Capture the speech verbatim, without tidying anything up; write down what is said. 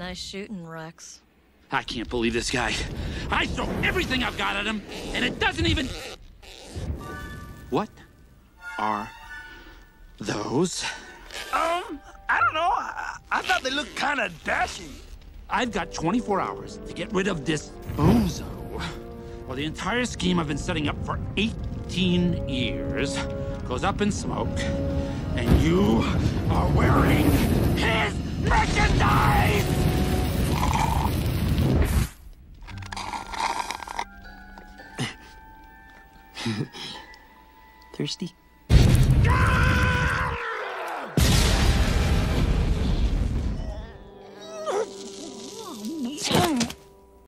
Nice shooting, Rex. I can't believe this guy. I throw everything I've got at him, and it doesn't even... What are those? Um, I don't know. I, I thought they looked kind of dashing. I've got twenty-four hours to get rid of this bozo. Well, the entire scheme I've been setting up for eighteen years goes up in smoke, and you are wearing his merchandise! Thirsty? Ah!